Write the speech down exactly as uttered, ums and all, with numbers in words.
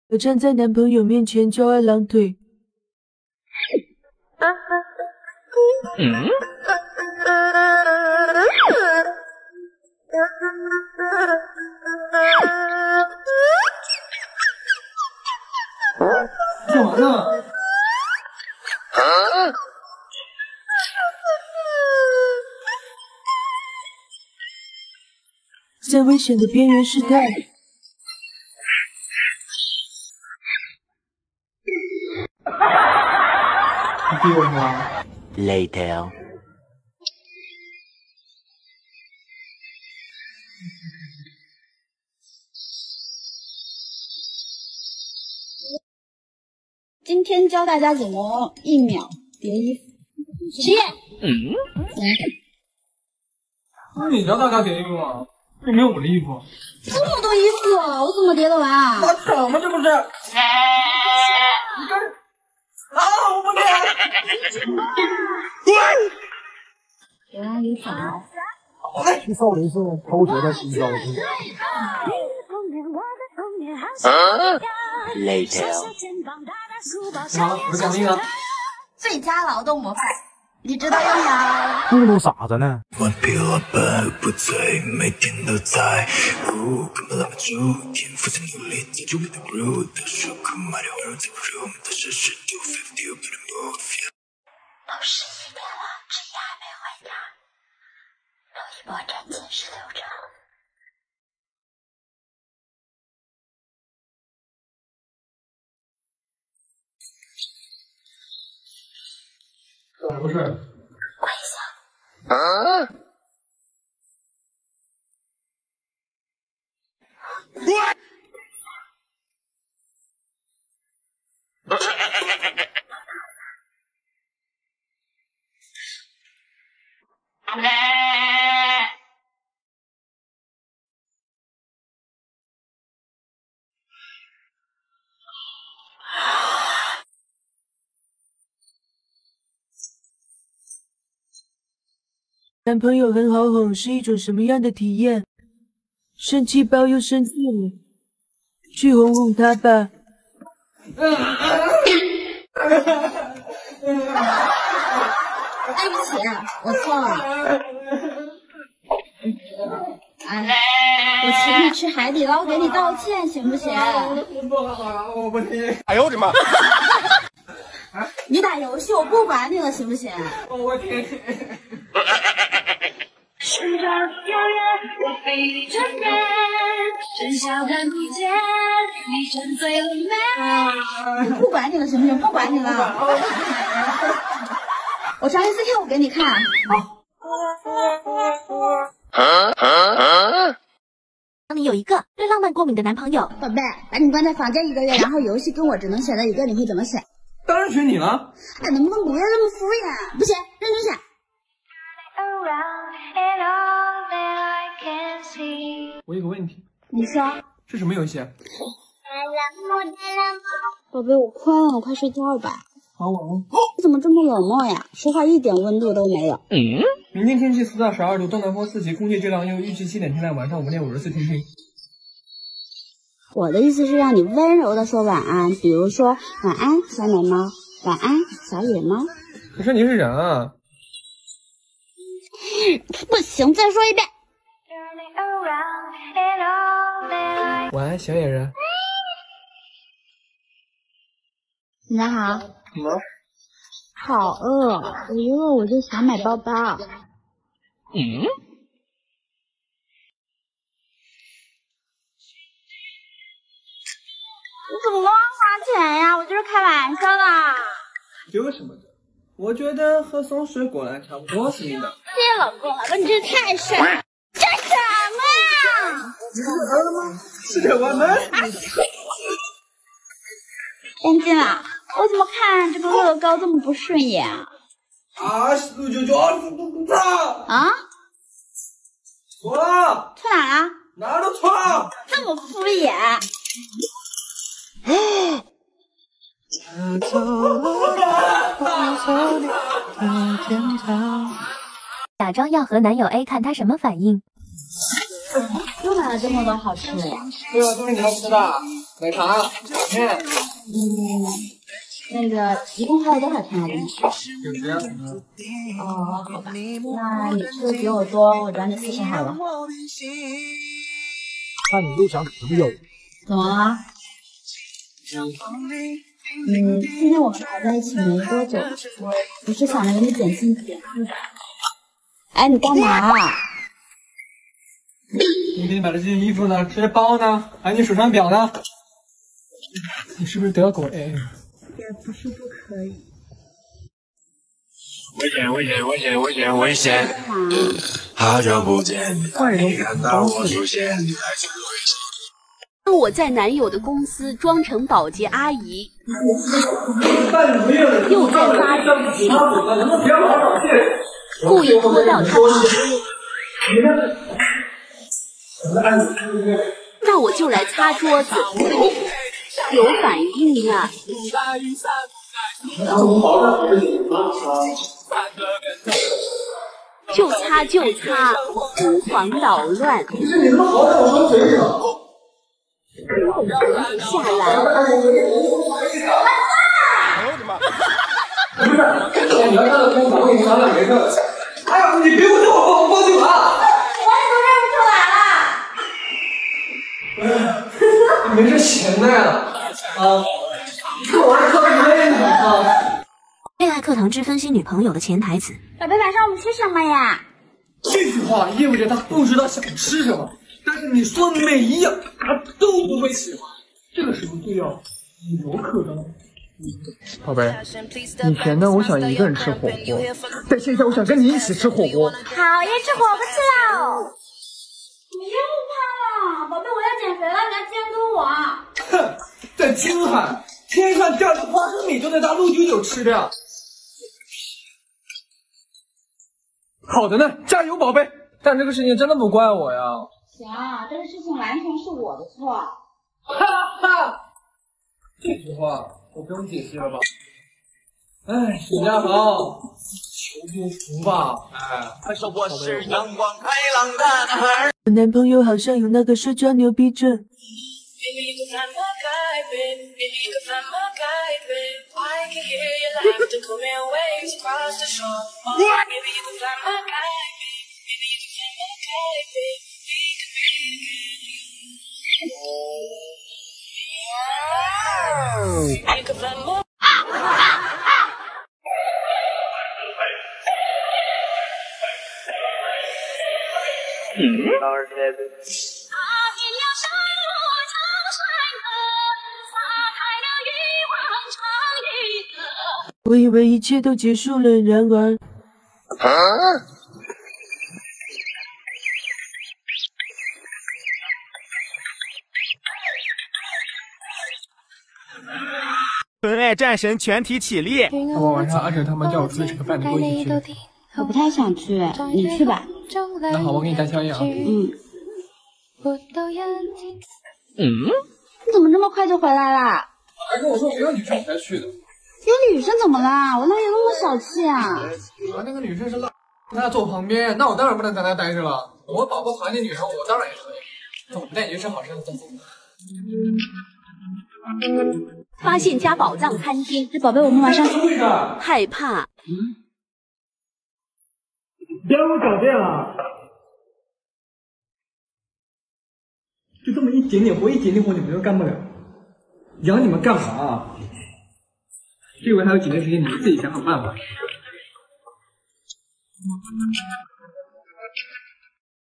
我站在男朋友面前翘二郎腿。 嗯？ 干嘛呢？ 啊？ 在危险的边缘试探。 你逼我吗 ？Later。 今天教大家怎么一秒叠衣服实验。 嗯？ 那你教大家叠衣服吗？又没有我的衣服。 这么多衣服，我怎么叠得完啊？ 拉扯吗？这不是？你看，啊！我不叠。 原来你早。 青少年时候偷学的新招式。 啊 ？Later。 好，我奖励了。 最佳劳动模范，你知道用吗？ 糊弄傻子呢。 顽皮老板不在，每天都在乎，根本拉不住，天赋在努力，记住没得入的受苦，买掉二在不用的是是 two fifty不能 move。 都十一点了，职业还没回家，留一波斩金石流程。 怎么回事？ 跪下。 啊？ 男朋友很好哄是一种什么样的体验？生气包又生气了，去哄哄他吧。 对不起，我错了。哎，我请你吃海底捞，给你道歉，行不行？ 不好，我不听。 哎呦我的妈！ 你打游戏我不管你了，行不行？ 我听。 寻找永远，我非你真人，真笑看不见，你沉醉了没？ 不管你了，行不行？不管你了。我上一次跳舞给你看。好。 啊啊啊！ 当你有一个对浪漫过敏的男朋友， 宝贝，把你关在房间一个月，然后游戏跟我只能选择一个，你会怎么选？ 当然选你了。 哎，能不能不要这么敷衍？不行，认真选。 我有个问题。 你说。 是什么游戏？ 宝贝，我困了，我快睡觉吧。 好，晚安。 你怎么这么冷漠呀？说话一点温度都没有。 嗯。 明天天气四到十二度，东南风四级，空气质量优，预计七点天亮，晚上五点五十四听听。 我的意思是让你温柔的说晚安，比如说晚安小奶猫，晚安小野猫。 可是你是人啊。 不行，再说一遍。 晚安小野人。 你好。 怎么？ 好饿，我一饿我就想买包包。 嗯？ 你怎么乱花钱呀？我就是开玩笑的。 有什么的？我觉得和送水果篮差不多是你的。 谢老公，老公你真是太帅了。这什么呀？ 你是饿了吗？吃点外卖。 干净了，我怎么看这个乐高这么不顺眼啊？ 二十六九九二十五错了。 啊？ 错了。 错哪了？ 哪儿都错了。 这么敷衍。 假装要和男友 A 看他什么反应。 又买了这么多好吃的呀？ 对啊，都是你要吃的。 奶茶呀，面。 嗯，那个一共还有多少钱啊？零食？ 九十。 哦，好吧，那你吃的比我多，我找你四十好了。 看你又想怎么有？ 怎么了？嗯，今天我们才在一起没多久，我不是想着给你减轻点负担。哎，你干嘛？ 你给你买的这件衣服呢？这些包呢？还有你手上表呢？你是不是得狗 A？ 也不是不可以。 危险危险危险危险危险！好久不见，没看到我出现。 我在男友的公司装成保洁阿姨，又在发脾气，故意拖到他旁边，那我就来擦桌子，有反应啊！就擦就擦，无妨捣乱。下来。 不是，你要看到公司，我跟你商量没事的事。哎呀，你别问我，我报警了。 我也都认不出来了。 你没这闲的呀？啊，这玩意儿特别累呢啊！ 恋爱课堂之分析女朋友的潜台词。 宝贝，晚上我们吃什么呀？ 这句话意味着他不知道想吃什么。但是你说的每一样，他都不会喜欢。这个时候就要以柔克刚。 宝贝，以前呢，我想一个人吃火锅，但现在我想跟你一起吃火锅。 好耶，吃火锅去喽！你又胖了，宝贝，我要减肥了，你要监督我。 哼，在青海，天上掉的花生米都得当陆九九吃的。好的呢，加油，宝贝！但这个事情真的不怪我呀。 行，这个事情完全是我的错。 哈哈，这句话我不用解释了吧？哎，沈家豪，求多福吧！哎，快说我是阳光开朗的男孩。 我男朋友好像有那个社交牛逼症。我以为一切都结束了，然而， 啊纯爱战神全体起立！ 我晚上阿哲他们叫我出去吃个饭，你跟我一起去？ 我不太想去，你去吧。 那好，我给你带宵夜啊。 嗯。 嗯？ 你怎么这么快就回来啦？ 还跟我说没有女生我才去的。 有女生怎么啦？我哪有那么小气啊？ 啊，那个女生是辣，她坐旁边，那我当然不能在那待着了。我宝宝讨厌那女生，我当然也可以。那我们带你去吃好吃的，走走。 发现家宝藏餐厅， 这宝贝，我们晚上去。 害怕。 嗯。别让我狡辩了。就这么一点点活，一点点活，你们又干不了。养你们干嘛？这回还有几天时间，你们自己想想办法。